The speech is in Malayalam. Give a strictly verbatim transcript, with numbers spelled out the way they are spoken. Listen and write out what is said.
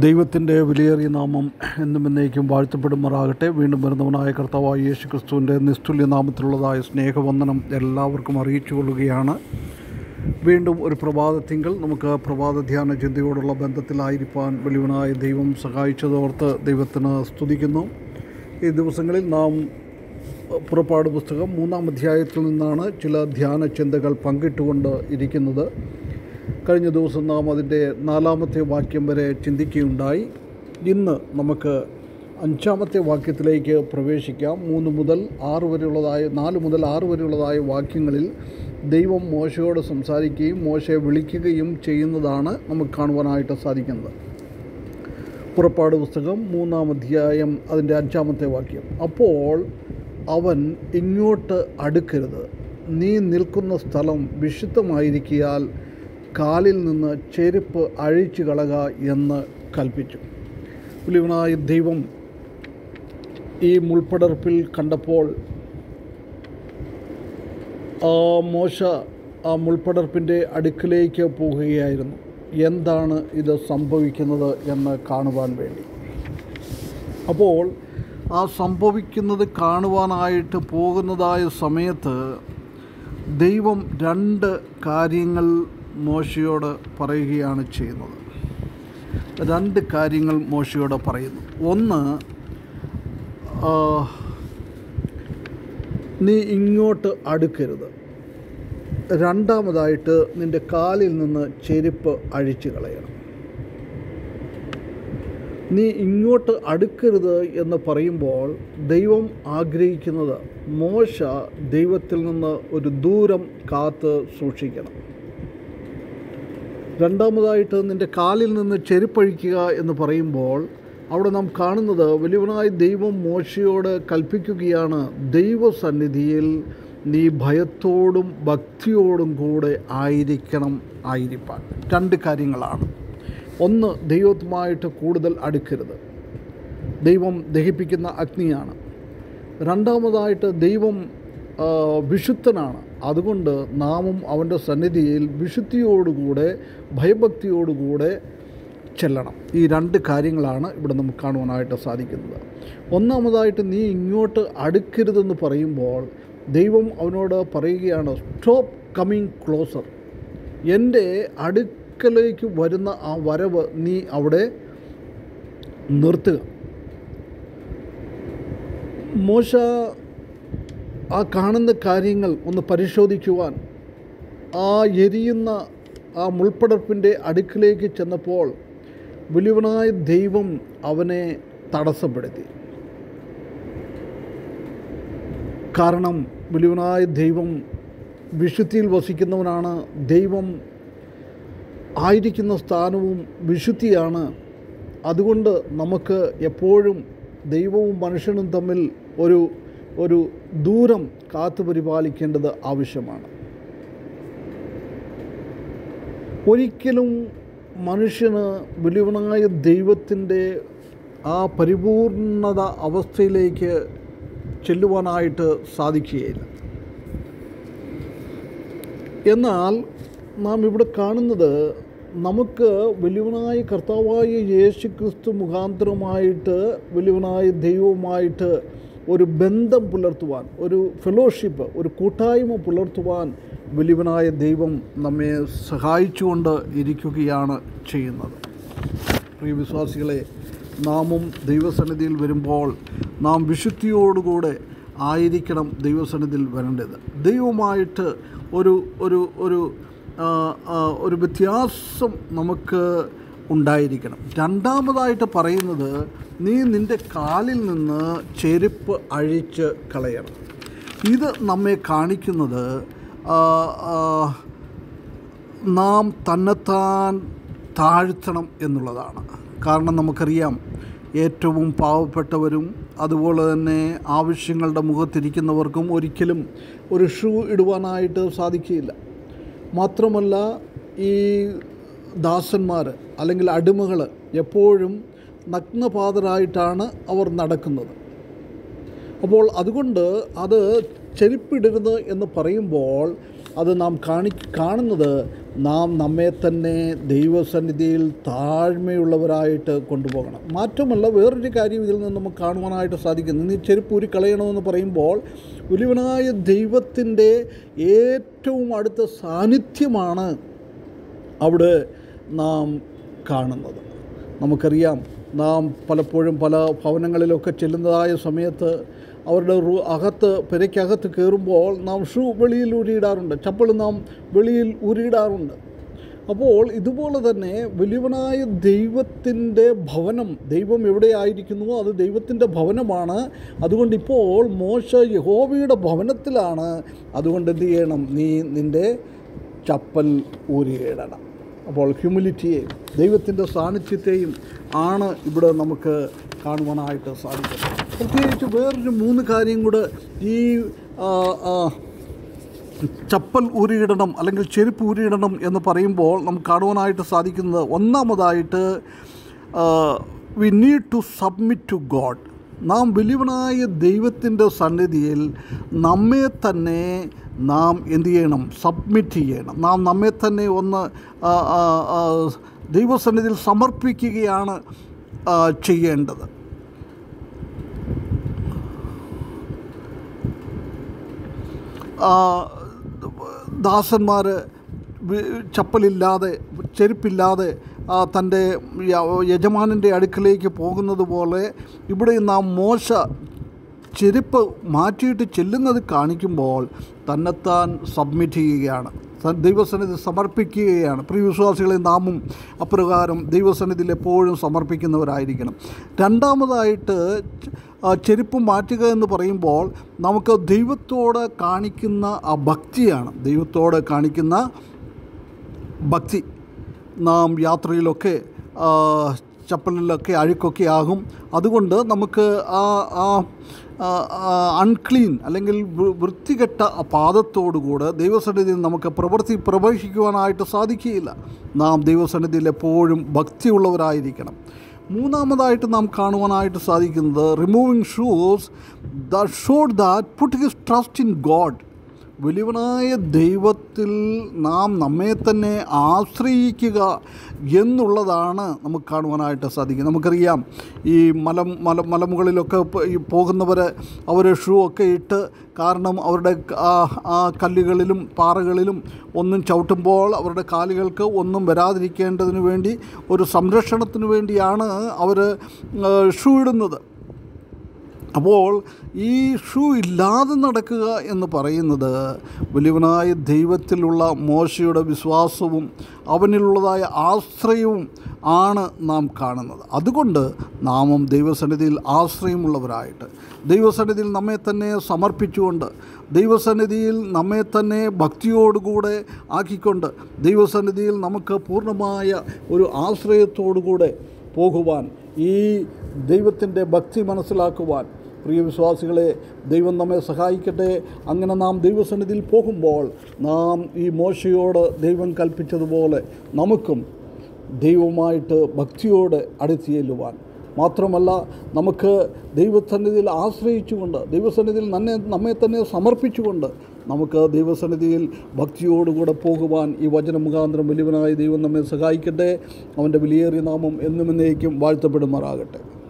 ദൈവത്തിൻ്റെ വിലയേറിയ നാമം എന്നും എന്നേക്കും വാഴ്ത്തപ്പെടുമാറാകട്ടെ. വീണ്ടും വരുന്നവനായ കർത്താവായ യേശു ക്രിസ്തുവിൻ്റെ നിസ്തുല്യ നാമത്തിലുള്ളതായ സ്നേഹവന്ദനം എല്ലാവർക്കും അറിയിച്ചു കൊള്ളുകയാണ്. വീണ്ടും ഒരു പ്രഭാതത്തിങ്കൽ നമുക്ക് പ്രഭാത ധ്യാന ചിന്തയോടുള്ള ബന്ധത്തിലായിരിക്കാൻ വലിയവനായ ദൈവം സഹായിച്ചതോർത്ത് ദൈവത്തിന് സ്തുതിക്കുന്നു. ഈ ദിവസങ്ങളിൽ നാം പുറപ്പാട് പുസ്തകം മൂന്നാം അധ്യായത്തിൽ നിന്നാണ് ചില ധ്യാന ചിന്തകൾ പങ്കിട്ടുകൊണ്ട് ഇരിക്കുന്നത്. കഴിഞ്ഞ ദിവസം നാം അതിൻ്റെ നാലാമത്തെ വാക്യം വരെ ചിന്തിക്കുകയുണ്ടായി. ഇന്ന് നമുക്ക് അഞ്ചാമത്തെ വാക്യത്തിലേക്ക് പ്രവേശിക്കാം. മൂന്ന് മുതൽ ആറ് വരെയുള്ളതായ നാല് മുതൽ ആറ് വരെയുള്ളതായ വാക്യങ്ങളിൽ ദൈവം മോശയോട് സംസാരിക്കുകയും മോശയെ വിളിക്കുകയും ചെയ്യുന്നതാണ് നമുക്ക് കാണുവാനായിട്ട് സാധിക്കുന്നത്. പുറപ്പാട് പുസ്തകം മൂന്നാം അധ്യായം അതിൻ്റെ അഞ്ചാമത്തെ വാക്യം. അപ്പോൾ അവൻ ഇങ്ങോട്ട് അടുക്കരുത്, നീ നിൽക്കുന്ന സ്ഥലം വിശുദ്ധമായിരിക്കിയാൽ കാലിൽ നിന്ന് ചെരുപ്പ് അഴിച്ചു കളക എന്ന് കൽപ്പിച്ചു. വലിയവനായ ദൈവം ഈ മുൾപ്പടർപ്പിൽ കണ്ടപ്പോൾ ആ മോശ ആ മുൾപ്പടർപ്പിൻ്റെ അടുക്കിലേക്ക് പോകുകയായിരുന്നു. എന്താണ് ഇത് സംഭവിക്കുന്നത് എന്ന് കാണുവാൻ വേണ്ടി. അപ്പോൾ ആ സംഭവിക്കുന്നത് കാണുവാനായിട്ട് പോകുന്നതായ സമയത്ത് ദൈവം രണ്ട് കാര്യങ്ങൾ മോശയോട് പറയുകയാണ് ചെയ്യുന്നത്. രണ്ട് കാര്യങ്ങൾ മോശയോട് പറയുന്നു. ഒന്ന്, നീ ഇങ്ങോട്ട് അടുക്കരുത്. രണ്ടാമതായിട്ട് നിൻ്റെ കാലിൽ നിന്ന് ചെരുപ്പ് അഴിച്ചു കളയണം. നീ ഇങ്ങോട്ട് അടുക്കരുത് എന്ന് പറയുമ്പോൾ ദൈവം ആഗ്രഹിക്കുന്നത് മോശ ദൈവത്തിൽ നിന്ന് ഒരു ദൂരം കാത്ത് സൂക്ഷിക്കണം. രണ്ടാമതായിട്ട് നിൻ്റെ കാലിൽ നിന്ന് ചെരുപ്പഴിക്കുക എന്ന് പറയുമ്പോൾ അവിടെ നാം കാണുന്നത് വലിയവനായ ദൈവം മോശയോട് കൽപ്പിക്കുകയാണ്, ദൈവസന്നിധിയിൽ നീ ഭയത്തോടും ഭക്തിയോടും കൂടെ ആയിരിക്കണം ആയിരിക്കാൻ. രണ്ട് കാര്യങ്ങളാണ്. ഒന്ന്, ദൈവവുമായിട്ട് കൂടുതൽ അടുക്കരുത്. ദൈവം ദഹിപ്പിക്കുന്ന അഗ്നിയാണ്. രണ്ടാമതായിട്ട് ദൈവം വിശുദ്ധനാണ്. അതുകൊണ്ട് നാമും അവൻ്റെ സന്നിധിയിൽ വിശുദ്ധിയോടുകൂടെ ഭയഭക്തിയോടുകൂടെ ചെല്ലണം. ഈ രണ്ട് കാര്യങ്ങളാണ് ഇവിടെ നമുക്ക് കാണുവാനായിട്ട് സാധിക്കുന്നത്. ഒന്നാമതായിട്ട് നീ ഇങ്ങോട്ട് അടുക്കരുതെന്ന് പറയുമ്പോൾ ദൈവം അവനോട് പറയുകയാണ്, സ്റ്റോപ്പ് കമ്മിങ് ക്ലോസർ. എൻ്റെ അടുക്കലേക്ക് വരുന്ന ആ വരവ് നീ അവിടെ നിർത്തുക. മോശ ആ കാണുന്ന കാര്യങ്ങൾ ഒന്ന് പരിശോധിക്കുവാൻ ആ എരിയുന്ന ആ മുൾപ്പടർപ്പിൻ്റെ അടുക്കിലേക്ക് ചെന്നപ്പോൾ വലിയവനായ ദൈവം അവനെ തടസ്സപ്പെടുത്തി. കാരണം വലിയവനായ ദൈവം വിശുദ്ധിയിൽ വസിക്കുന്നവനാണ്. ദൈവം ആയിരിക്കുന്ന സ്ഥാനവും വിശുദ്ധിയാണ്. അതുകൊണ്ട് നമുക്ക് എപ്പോഴും ദൈവവും മനുഷ്യനും തമ്മിൽ ഒരു ഒരു ദൂരം കാത്തു പരിപാലിക്കേണ്ടത് ആവശ്യമാണ്. ഒരിക്കലും മനുഷ്യന് വലിയവനായ ദൈവത്തിൻ്റെ ആ പരിപൂർണത അവസ്ഥയിലേക്ക് ചെല്ലുവാനായിട്ട് സാധിക്കുകയില്ല. എന്നാൽ നാം ഇവിടെ കാണുന്നത് നമുക്ക് വലിയവനായ കർത്താവായ യേശു ക്രിസ്തു മുഖാന്തരമായിട്ട് വലിയവനായ ദൈവവുമായിട്ട് ഒരു ബന്ധം പുലർത്തുവാൻ, ഒരു ഫെലോഷിപ്പ്, ഒരു കൂട്ടായ്മ പുലർത്തുവാൻ വലിയവനായ ദൈവം നമ്മെ സഹായിച്ചുകൊണ്ട് ഇരിക്കുകയാണ് ചെയ്യുന്നത്. പ്രിയ വിശ്വാസികളെ, നാമും ദൈവസന്നിധിയിൽ വരുമ്പോൾ നാം വിശുദ്ധിയോടുകൂടെ ആയിരിക്കണം ദൈവസന്നിധിയിൽ വരേണ്ടത്. ദൈവമായിട്ട് ഒരു ഒരു ഒരു ഒരു വ്യത്യാസം നമുക്ക് ഉണ്ടായിരിക്കണം. രണ്ടാമതായിട്ട് പറയുന്നത്, നീ നിൻ്റെ കാലിൽ നിന്ന് ചെരുപ്പ് അഴിച്ച് കളയണം. ഇത് നമ്മെ കാണിക്കുന്നത് നാം തന്നെത്താൻ താഴ്ത്തണം എന്നുള്ളതാണ്. കാരണം നമുക്കറിയാം, ഏറ്റവും പാവപ്പെട്ടവരും അതുപോലെ തന്നെ ആവശ്യങ്ങളുടെ മുഖത്തിരിക്കുന്നവർക്കും ഒരിക്കലും ഒരു ഷൂ ഇടുവാനായിട്ട് സാധിക്കുകയില്ല. മാത്രമല്ല, ഈ ദാസന്മാർ അല്ലെങ്കിൽ അടിമകൾ എപ്പോഴും നഗ്നപാതരായിട്ടാണ് അവർ നടക്കുന്നത്. അപ്പോൾ അതുകൊണ്ട് അത് ചെരുപ്പിടരുത് എന്ന് പറയുമ്പോൾ അത് നാം കാണി കാണുന്നത് നാം നമ്മെ തന്നെ ദൈവസന്നിധിയിൽ താഴ്മയുള്ളവരായിട്ട് കൊണ്ടുപോകണം. മാത്രമല്ല വേറൊരു കാര്യം ഇതിൽ നിന്ന് നമുക്ക് കാണുവാനായിട്ട് സാധിക്കുന്നു. നീ ചെരുപ്പ് ഊരി കളയണമെന്ന് പറയുമ്പോൾ വലിയവനായ ദൈവത്തിൻ്റെ ഏറ്റവും അടുത്ത സാന്നിധ്യമാണ് അവിടെ നാം കാണുന്നത്. നമുക്കറിയാം, നാം പലപ്പോഴും പല ഭവനങ്ങളിലൊക്കെ ചെല്ലുന്നതായ സമയത്ത് അവരുടെ റൂ അകത്ത് പെരയ്ക്കകത്ത് കയറുമ്പോൾ നാം ഷൂ വെളിയിൽ ഊരിയിടാറുണ്ട്, ചപ്പൽ നാം വെളിയിൽ ഊരിയിടാറുണ്ട്. അപ്പോൾ ഇതുപോലെ തന്നെ വലിയവനായ ദൈവത്തിൻ്റെ ഭവനം, ദൈവം എവിടെയായിരിക്കുന്നുവോ അത് ദൈവത്തിൻ്റെ ഭവനമാണ്. അതുകൊണ്ട് ഇപ്പോൾ മോശ യഹോവയുടെ ഭവനത്തിലാണ്. അതുകൊണ്ട് എന്ത് ചെയ്യണം? നീ നിൻ്റെ ചപ്പൽ ഊരിയിടണം. അപ്പോൾ ഹ്യൂമിലിറ്റിയെയും ദൈവത്തിൻ്റെ സാന്നിധ്യത്തെയും ആണ് ഇവിടെ നമുക്ക് കാണുവാനായിട്ട് സാധിക്കുന്നത്. പ്രത്യേകിച്ച് വേറൊരു മൂന്ന് കാര്യം കൂടെ ഈ ചപ്പൽ ഊരിയിടണം അല്ലെങ്കിൽ ചെരുപ്പ് ഊരിയിടണം എന്ന് പറയുമ്പോൾ നമുക്ക് കാണുവാനായിട്ട് സാധിക്കുന്നത്, ഒന്നാമതായിട്ട് we need to submit to God. നാം വലിയവനായ ദൈവത്തിൻ്റെ സന്നിധിയിൽ നമ്മെ തന്നെ നാം എന്ത് ചെയ്യണം? സബ്മിറ്റ് ചെയ്യണം. നാം നമ്മെ തന്നെ ഒന്ന് ദൈവസന്നിധിയിൽ സമർപ്പിക്കുകയാണ് ചെയ്യേണ്ടത്. ദാസന്മാർ ചപ്പലില്ലാതെ ചെരുപ്പില്ലാതെ തൻ്റെ യജമാനൻ്റെ അടുക്കലേക്ക് പോകുന്നത് പോലെ ഇവിടെ നാം മോശ ചെരുപ്പ് മാറ്റിയിട്ട് ചെല്ലുന്നത് കാണിക്കുമ്പോൾ തന്നെത്താൻ സബ്മിറ്റ് ചെയ്യുകയാണ്, ദൈവസന്നിധി സമർപ്പിക്കുകയാണ്. പ്രിയ വിശ്വാസികളെ, നാമും അപ്രകാരം ദൈവസന്നിധിയിൽ എപ്പോഴും സമർപ്പിക്കുന്നവരായിരിക്കണം. രണ്ടാമതായിട്ട് ചെരുപ്പ് മാറ്റുക എന്ന് പറയുമ്പോൾ നമുക്ക് ദൈവത്തോട് കാണിക്കുന്ന ആ ഭക്തിയാണ്. ദൈവത്തോട് കാണിക്കുന്ന ഭക്തി. നാം യാത്രയിലൊക്കെ ചപ്പലിലൊക്കെ അഴുക്കൊക്കെ ആകും. അതുകൊണ്ട് നമുക്ക് ആ ആ അൺക്ലീൻ അല്ലെങ്കിൽ വൃത്തികെട്ട പാദത്തോടുകൂടെ ദൈവസന്നിധിയിൽ നമുക്ക് പ്രവൃത്തി പ്രവേശിക്കുവാനായിട്ട് സാധിക്കുകയില്ല. നാം ദൈവസന്നിധിയിൽ എപ്പോഴും ഭക്തിയുള്ളവരായിരിക്കണം. മൂന്നാമതായിട്ട് നാം കാണുവാനായിട്ട് സാധിക്കുന്നത്, removing shoes that showed that put his trust in God. വലിയവനായ ദൈവത്തിൽ നാം നമ്മെ തന്നെ ആശ്രയിക്കുക എന്നുള്ളതാണ് നമുക്ക് കാണുവാനായിട്ട് സാധിക്കും. നമുക്കറിയാം, ഈ മല മല മലമുകളിലൊക്കെ ഈ പോകുന്നവർ അവർ ഷൂ ഒക്കെ ഇട്ട്, കാരണം അവരുടെ ആ കല്ലുകളിലും പാറകളിലും ഒന്നും ചവിട്ടുമ്പോൾ അവരുടെ കാലുകൾക്ക് ഒന്നും വരാതിരിക്കേണ്ടതിന് വേണ്ടി ഒരു സംരക്ഷണത്തിന് വേണ്ടിയാണ് അവർ ഷൂ ഇടുന്നത്. അപ്പോൾ ഈ ഷൂ ഇല്ലാതെ നടക്കുക എന്ന് പറയുന്നത് വലിയവനായ ദൈവത്തിലുള്ള മോശയുടെ വിശ്വാസവും അവനിലുള്ളതായ ആശ്രയവും ആണ് നാം കാണുന്നത്. അതുകൊണ്ട് നാമും ദൈവസന്നിധിയിൽ ആശ്രയമുള്ളവരായിട്ട്, ദൈവസന്നിധിയിൽ നമ്മെ തന്നെ സമർപ്പിച്ചുകൊണ്ട്, ദൈവസന്നിധിയിൽ നമ്മെ തന്നെ ഭക്തിയോടുകൂടെ ആക്കിക്കൊണ്ട്, ദൈവസന്നിധിയിൽ നമുക്ക് പൂർണ്ണമായ ഒരു ആശ്രയത്തോടുകൂടെ പോകുവാൻ, ഈ ദൈവത്തിൻ്റെ ഭക്തി മനസ്സിലാക്കുവാൻ പ്രിയ വിശ്വാസികളെ ദൈവം നമ്മെ സഹായിക്കട്ടെ. അങ്ങനെ നാം ദൈവസന്നിധിയിൽ പോകുമ്പോൾ നാം ഈ മോശയോട് ദൈവം കൽപ്പിച്ചതുപോലെ നമുക്കും ദൈവവുമായിട്ട് ഭക്തിയോടെ അടുത്ത് ചെല്ലുവാൻ, മാത്രമല്ല നമുക്ക് ദൈവസന്നിധിയിൽ ആശ്രയിച്ചുകൊണ്ട്, ദൈവസന്നിധിയിൽ തന്നെ നമ്മെ തന്നെ സമർപ്പിച്ചുകൊണ്ട് നമുക്ക് ദൈവസന്നിധിയിൽ ഭക്തിയോടുകൂടെ പോകുവാൻ ഈ വചന മുഖാന്തരം വലിയവനായ ദൈവം നമ്മെ സഹായിക്കട്ടെ. അവൻ്റെ വിലയേറിയ നാമം എന്നും എന്നേക്കും വാഴ്ത്തപ്പെടുമാറാകട്ടെ.